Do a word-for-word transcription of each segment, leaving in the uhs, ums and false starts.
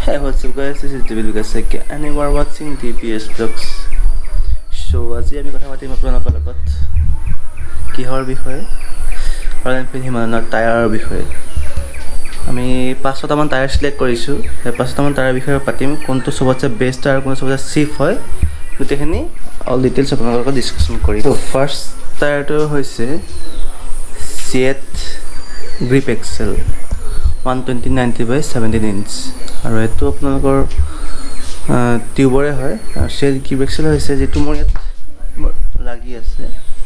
Hey, what's up guys, this is Divil Gasek and you are watching D P S Vlogs. So, আজি আমি কথা পাতিম আপোনালোকৰ লগত কিহৰ বিষয়ে? ৰয়েল এনফিল্ড হিমালয়ানৰ টায়াৰৰ বিষয়ে। আমি পাঁচটা মান টায়াৰ সিলেক্ট কৰিছো। এই পাঁচটা মান টায়াৰৰ বিষয়ে পাতিম, কোনটো সবতছে বেষ্ট আৰু কোনটো সবতছে চিপ হয়। গোটেইখিনি অল ডিটেইলছ আপোনালোকৰ লগত ডিসকাশন কৰিম। তো ফাৰ্স্ট টায়াৰটো হৈছে CEAT grip XL one twenty ninety by seventeen inch আৰু এটো আপোনালোকৰ টিউবৰে হয় আৰু সেল কি এক্সেল হৈছে যেটো মোৰ ইয়াত লাগি আছে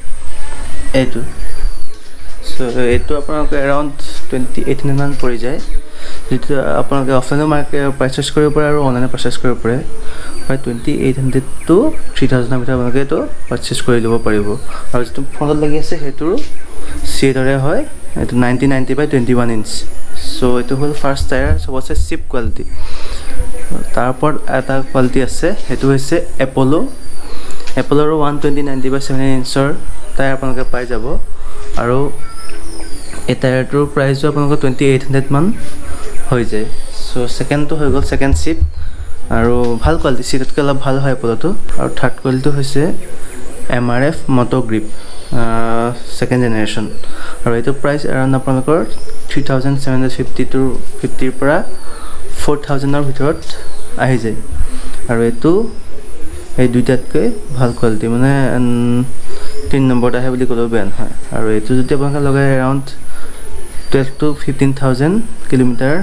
এটো সো এটো আপোনালোকৰ around twenty-eight hundred মান পৰি যায় যেটো আপোনালোকে অফলাইন মাৰ্কেট পাৰচেজ কৰিব পাৰে আৰু অনলাইন পাৰচেজ কৰিব পাৰে প্ৰায় twenty-eight hundred to three thousand ভিতৰত আপোনালোকে এটো পাৰচেজ কৰি ল'ব পাৰিব আৰু যেটো ফ্ৰণ্টত লাগি আছে হেটো সিয়েটৰে হয় এটো nineteen ninety by twenty-one inch so এটো হল ফার্স্ট টায়ার সবচেয়ে চিপ কোয়ালিটি তারপর এটা কোয়ালিটি আছে হেতু হৈছে এপোলো এপোলোৰ one twenty ninety by seventeen ইঞ্চৰ টায়াৰ আপোনালোকে পাই যাব আৰু এই টায়াৰটোৰ প্ৰাইস আপোনালোকৰ twenty-eight hundred মান হৈ যায় সো সেকেন্ডটো হৈ গল সেকেন্ড চিপ আৰু ভাল কোয়ালিটি সিটতকৈ অলপ ভাল হয় এপোলোটো আৰু থাৰ্ড কোয়ালিটি হৈছে M R F Moto Grip second generation আৰু এটো প্ৰাইস around আপোনালোকৰ three thousand seven hundred fifty to fifty পৰা four thousand ৰ ভিতৰত আহি যায় আৰু এটো এই দুইটাতকৈ ভাল কোৱালিটি মানে তিন নম্বৰটা আহে বুলি ক'লেও বেয়া নহয় আৰু এটো যদি আপোনালোকে লগাই around twelve to fifteen thousand kilometre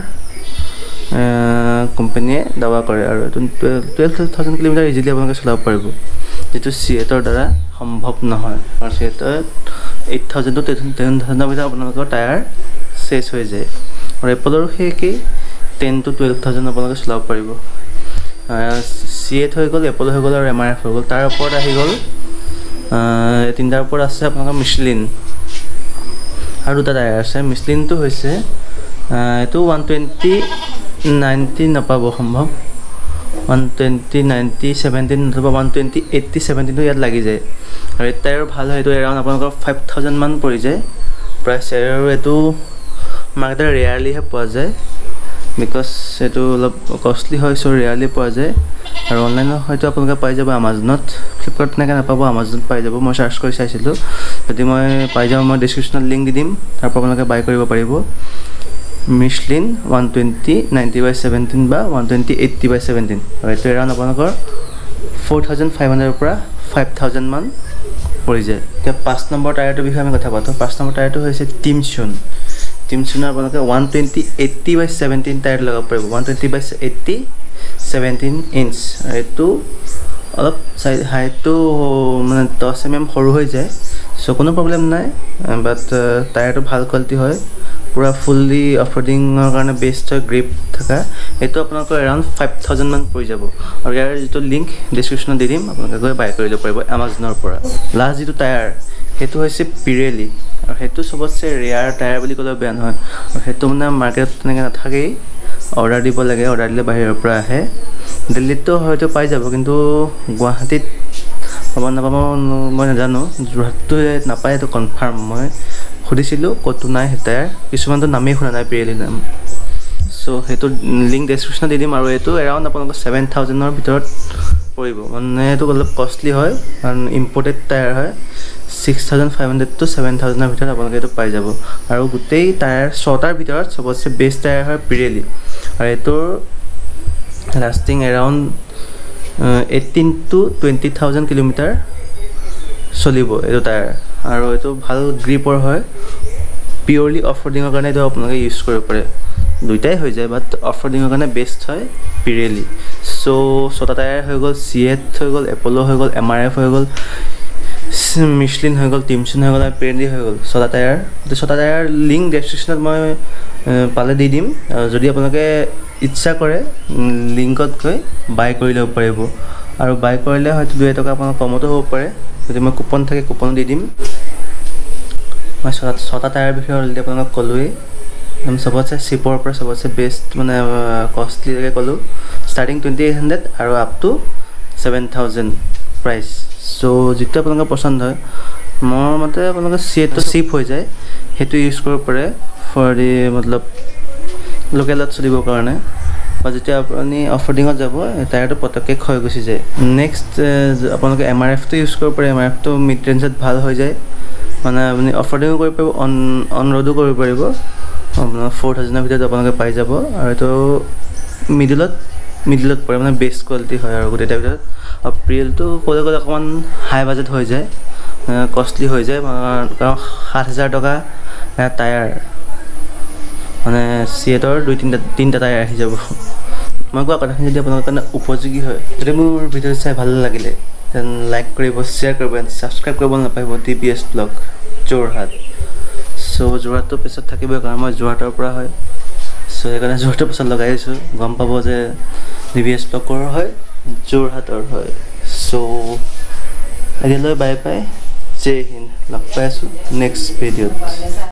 কোম্পানীয়ে দাবা কৰে আৰু twelve thousand কিলোমিটাৰ ইজিলি আপোনালোকে চলাব পাৰিব যেটো সিয়েটৰ দ্বাৰা সম্ভৱ নহয় আৰু সিয়েটৰ eight thousand to ten thousand ভিতৰত আপোনালোকৰ টায়াৰ শেষ হৈ যায় আৰু এপোলোৰ হেকি ten to twelve thousand আপোনালোকে চলাব পাৰিব সিয়েট হৈ গল এপোলো হৈ গল আৰু M R F হৈ গল তাৰ ওপৰত আহি গল তিনটাৰ ওপৰত আছে আপোনালোকৰ মিশলিন আৰু দুটা টায়াৰ আছে মিশলিনটো হৈছে এটো one twenty ninety নাপাব সম্ভৱ one twenty ninety seventeen অথবা one twenty eighty seventeen তো ইয়াত লাগি যায় আৰু এই টায়াৰ ভাল হয় এটো around আপোনালোকৰ five thousand মান পৰি যায় প্ৰাইস আৰু এটো মাৰ্কেটত ৰেয়াৰলি হে পোৱা যায় বিকজ এটো অলপ কষ্টলি হয় সো ৰেয়াৰলি পোৱা যায় আৰু অনলাইনত হয়তো আপোনালোকে পাই যাব Amazonত Flipkart না কেনে পাব Amazonত পাই যাব মই সাৰ্চ কৰি চাইছিলো যদি মই পাই যাম মই ডেসক্ৰিপচনত লিংক দি দিম তাৰ পৰা আপোনালোকে বাই কৰিব পাৰিব Michelin one twenty ninety by seventeen বা one twenty eighty by seventeen আৰু এটো around আপোনালোকৰ four thousand five hundred পৰা five thousand মান পৰি যায় এতিয়া পাঁচ নম্বৰ টায়াৰটোৰ বিষয়ে আমি কথা পাতো পাঁচ নম্বৰ টায়াৰটো হৈছে টিমছুন টিমছুনৰ আপোনালোকে one twenty eighty by seventeen tyre লগাব পাৰিব one twenty by eighty seventeen inch এটো অলপ হাইটটো মানে ten millimeters সৰু হৈ যায় সো কোনো প্ৰবলেম নাই বাট টায়াৰটো ভাল কোৱালিটি হয় পুৰা ফুললি অফৰোডিংৰ কাৰণে বেষ্ট গ্ৰিপ থাকা এটো আপোনালোকৰ around five thousand মান পৰি যাব আৰু ইয়াৰ যেটো লিংক ডেসক্ৰিপচনত দি দিম আপোনালোকে গৈ বাই কৰি ল'ব পাৰিব Amazonৰ পৰা লাষ্ট যেটো টায়াৰ হেতু হৈছে Pirelli আৰু হেতু সবতছে ৰেয়াৰ টায়াৰ বুলি ক'লে বেয়া নহয় আৰু হেতু মানে মাৰ্কেটত তেনেকৈ নাথাকেই অৰ্ডাৰ দিব লাগে অৰ্ডাৰ দিলে বাহিৰৰ পৰা আহে দিল্লীতো হয়তো পাই যাব কিন্তু গুৱাহাটীত পাব নাপাব মই নাজানো যোৰহাটতো নাপায় তো কনফাৰ্ম মই খুদিছিলো কত নাই হেটাৰ কিছুমানটো নামেই শুনা নাই Pirelli নাম সো হেতু লিংক ডেসক্ৰিপচনত দি দিম আৰু এটো around আপোনালোকৰ seven thousand ৰ ভিতৰত পৰিব মানে এটো অলপ কষ্টলি হয় কাৰণ ইম্পৰ্টেড টায়াৰ হয় six thousand five hundred to seven thousand ৰ ভিতৰত আপোনালোকে এটো পাই যাব আৰু গোটেই টায়াৰ ছটাৰ ভিতৰত সবতছে বেষ্ট টায়াৰ হয় Pirelli আৰু এটোৰ lasting around eighteen to twenty thousand kilometre চলিব এটো টায়াৰ আৰু এটো ভাল গ্ৰিপৰ হয় পিওৰলি অফৰোডিংৰ কাৰণে এটো আপোনালোকে ইউজ কৰিব পাৰে দুইটাই হৈ যায় বাট অফৰোডিংৰ কাৰণে বেষ্ট হয় Pirelli সো ছটা টায়াৰ হৈ গল সিয়েট হৈ গল এপোলো হৈ গল M R F হৈ গল Michelin হৈ গল টিমছুন হৈ গল আৰু Pirelli হৈ গল ছটা টায়াৰ তো ছটা টায়াৰ লিংক ডেসক্ৰিপচনত মই পালে দি দিম যদি আপোনালোকে ইচ্ছা কৰে লিংকত গৈ বাই কৰি ল'ব পাৰিব আৰু বাই কৰিলে হয়তো দুই টকা আপোনাক কমতো হ'ব পাৰে যদি মই কুপন থাকে কুপন দি দিম মই ছটা টায়াৰ বিষয়ে অলৰেডি আপোনাক ক'লোৱে আমি সবতছে চিপৰ পৰা সবতছে বেষ্ট মানে কষ্টলি লৈকে ক'লো ষ্টাৰ্টিং twenty-eight hundred আৰু up to seven thousand price so যেটা আপোনাক পছন্দ হয় মোৰ মতে আপোনাক সিয়েটটো চিপ হৈ যায় হেতু ইউজ কৰিব পাৰে ফৰ দি মতলব লোকেলত চলিবৰ কাৰণে বা যেতিয়া আপুনি অফ ৰডিঙত যাব টায়াৰটো পটককৈ ক্ষয় গুচি যায়। নেক্সট আপোনালোকে এম আৰ এফটো ইউজ কৰিব পাৰে। এম আৰ এফটো মিড ৰেঞ্জত ভাল হৈ যায়, মানে আপুনি অফ ৰডিঙো কৰিব পাৰিব, অন অন ৰ'ডো কৰিব পাৰিব। আপোনাৰ ফ'ৰ থাউজেণ্ডৰ ভিতৰত আপোনালোকে পাই যাব, আৰু এইটো মিডিলত মিডিলত পৰে, মানে বেষ্ট কোৱালিটি হয় আৰু গোটেইটাৰ ভিতৰত। আৰু প্ৰিয়েলটো ক'লে গ'লে অকণমান হাই বাজেট হৈ যায়, কষ্টলি হৈ যায়, কাৰণ সাত হাজাৰ টকা টায়াৰ, মানে চিয়েটৰ দুই তিনিটা তিনিটা টায়াৰ আহি যাব। মই কোৱা কথাখিনি যদি আপোনালোকৰ কাৰণে উপযোগী হয়, যদি মোৰ ভিডিঅ' চাই ভাল লাগিলে দেন লাইক কৰিব, শ্বেয়াৰ কৰিব, এণ্ড ছাবস্ক্ৰাইব কৰিব নাপাহৰিব। D B S blog Jorhat. চ' যোৰহাটটো পিছত থাকিবই, কাৰণ মই যোৰহাটৰ পৰা হয়। চ' সেইকাৰণে যোৰহাটৰ পিছত লগাই দিছোঁ, গম পাব যে ডি বি এছ ব্লগৰ হয়, যোৰহাটৰ হয়। চ' এতিয়ালৈ বাই বাই, জয় হিন্দ। লগ পাই আছোঁ নেক্সট ভিডিঅ'ত।